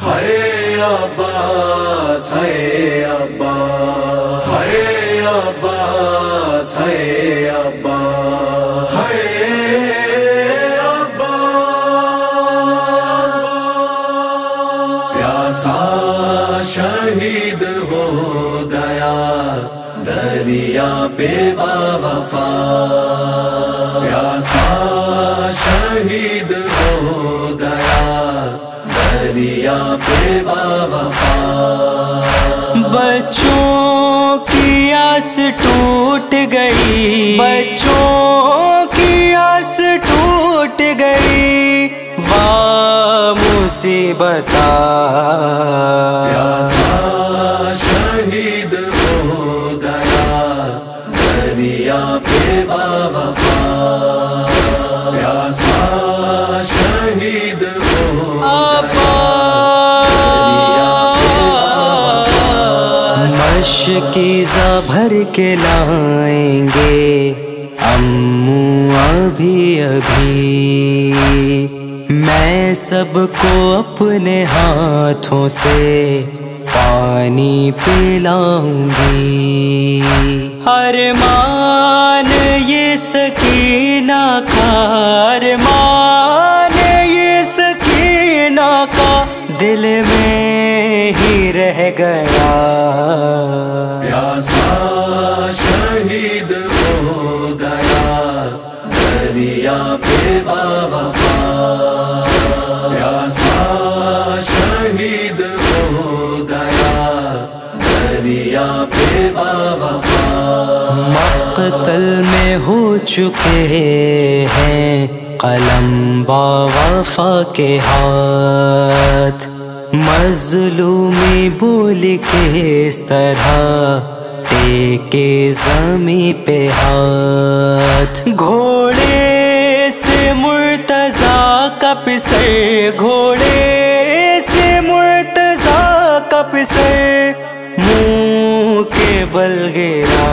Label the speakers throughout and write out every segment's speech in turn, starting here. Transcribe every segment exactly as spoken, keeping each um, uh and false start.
Speaker 1: ہائے عباس ہائے عباس ہائے عباس ہائے عباس ہائے عباس پیاسا شہید ہو گیا دریا پہ باوفا پیاسا شہید ہو گیا دریا پہ باوفا
Speaker 2: بچوں کی آس ٹوٹ گئی بچوں کی آس ٹوٹ گئی واہ مصیبت
Speaker 1: پیاسا شہید ہو گیا دریا پہ باوفا پیاسا شہید ہو
Speaker 2: مشکیزہ بھر کے لائیں گے امو ابھی ابھی میں سب کو اپنے ہاتھوں سے پانی پلاؤں گی ارمان یہ سکینہ کا ارمان یہ سکینہ کا دل میں ہی رہ گیا
Speaker 1: پیاسا شہید ہو گیا دریا پہ باوفا پیاسا شہید ہو گیا دریا پہ باوفا
Speaker 2: مقتل میں ہو چکے ہیں قلم باوفا کے ہاتھ مظلومی بول کے اس طرح ٹیکے زمیں پہ ہاتھ گھوڑے سے مرتضیٰ کا پسر گھوڑے سے مرتضیٰ کا پسر منہ کے بل گرا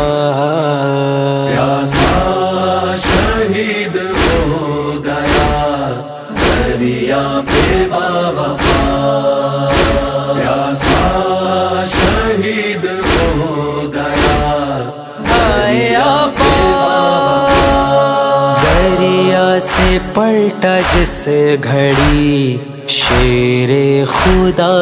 Speaker 1: پیاسا شہید ہو گیا دریا پہ باوفا پیاسا شہید ہو گیا دریا پہ باوفا
Speaker 2: دریا سے پلٹا جس گھڑی شیر خدا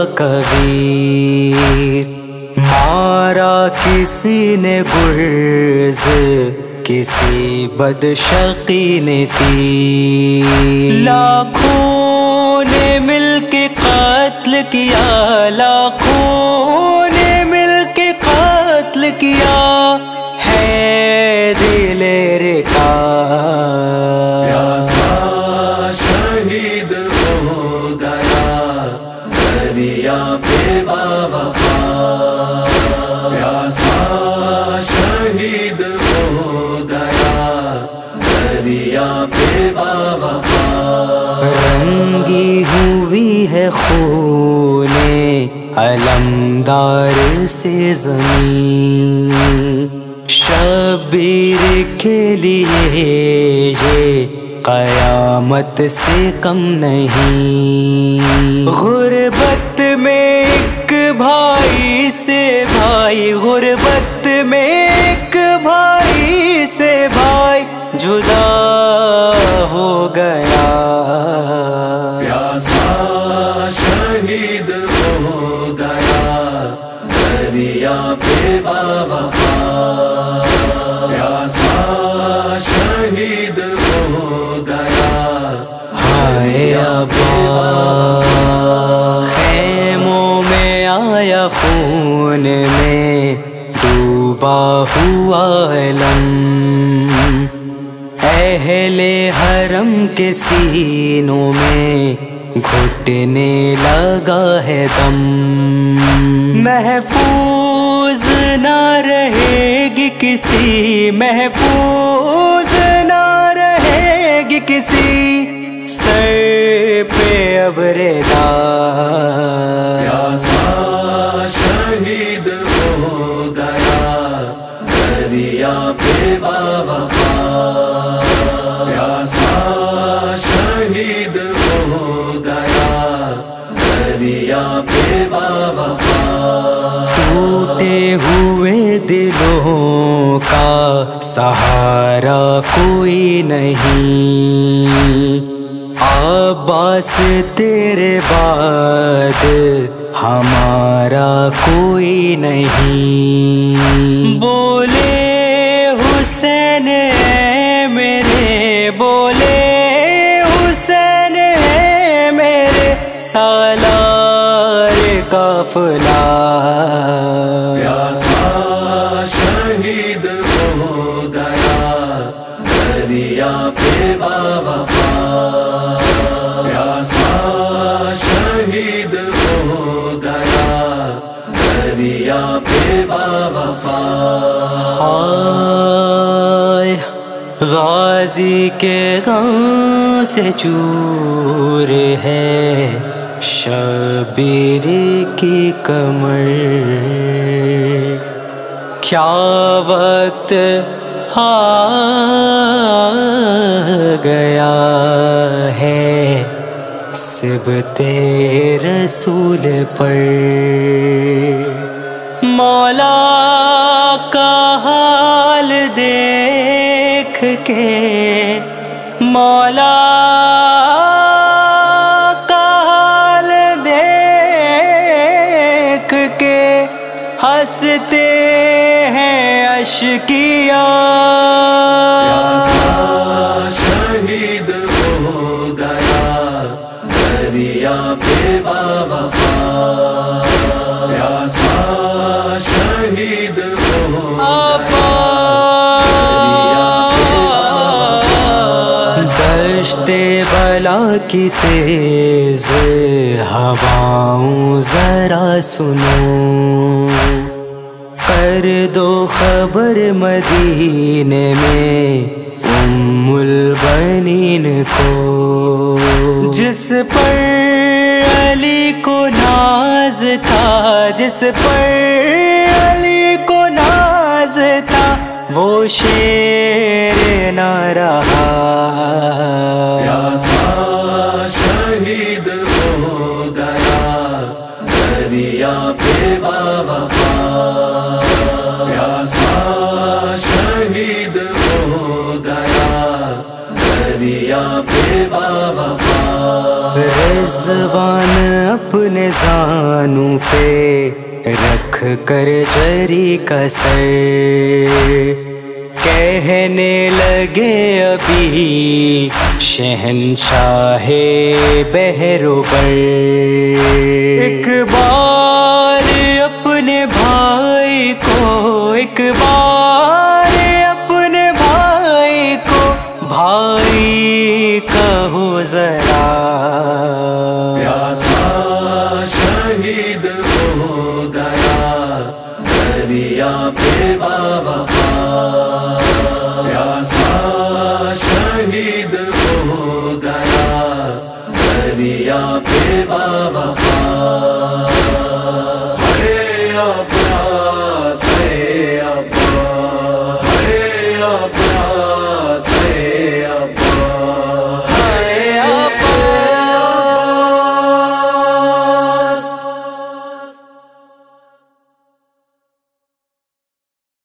Speaker 2: کبیر مارا کسی نے گرز کسی بدشقی نے تیر لاکھوں نے مل کے قتل کیا لاکھوں نے مل کے قتل کیا ہے دل رکا
Speaker 1: پیاسا شہید ہو گیا دریا پہ باوفا پیاسا شہید ہو گیا دریا پہ باوفا
Speaker 2: رنگی ہوئی ہے خون علمدار سے زمین شبیر کے لیے یہ قیامت سے کم نہیں غربت میں ایک بھائی سے بھائی غربت میں ایک بھائی سے بھائی جدا ہو گیا
Speaker 1: پیاسا شہید ہو گیا دریا پہ باوفا پیاسا شہید ہو گیا
Speaker 2: ہائے عباس خیموں میں آیا خون میں ڈوبا ہوا علم اہل حرم کے سینوں میں گھٹنے لگا ہے دم محفوظ نہ رہے گی کسی محفوظ نہ رہے گی کسی سر پہ اب ردا
Speaker 1: پیاسا شہید ہو گیا دریا پہ باوفا پیاسا شہید ہو گیا دریا باوفا
Speaker 2: ٹوٹے ہوئے دلوں کا سہارا کوئی نہیں، عباس تیرے بعد ہمارا کوئی نہیں۔ بولے حسین اے میرے، بولے حسین اے میرے، سالار قافلہ
Speaker 1: پیاسا شہید ہو گیا دریا پہ باوفا، پیاسا شہید ہو گیا دریا پہ باوفا۔
Speaker 2: ہائے غازی کے غم سے چور ہے شبیر کی کمر، کیا وقت آ گیا ہے صبت رسول پر، مولا کا حال دیکھ کے، مولا کا حال دیکھ کے ہنستے ہیں اشکیا،
Speaker 1: پیاسا شہید ہو گیا دریا پہ باوفا، پیاسا شہید ہو
Speaker 2: دشت بلا کی تیز ہواؤں ذرا سنو، کر دو خبر مدینے میں ام البنین کو، جس پر علی کو ناز تھا، جس پر علی کو ناز تھا، وہ شیر نہ رہا،
Speaker 1: پیاسا شہید ہو گیا دریا پہ باوفا، پیاسا شہید ہو گیا دریا پہ باوفا۔
Speaker 2: رضوان اپنے زانوں پہ رکھ کر جری کا سر، کہنے لگے ابھی شہنشاہ بحر و بر، ایک بار اپنے بھائی کو، ایک بار اپنے بھائی کو بھائی کہو ذرا،
Speaker 1: پیاسا شہید ہو گیا دریا پہ باوفا، پیاسا شہید ہو گیا دریا پہ باوفا۔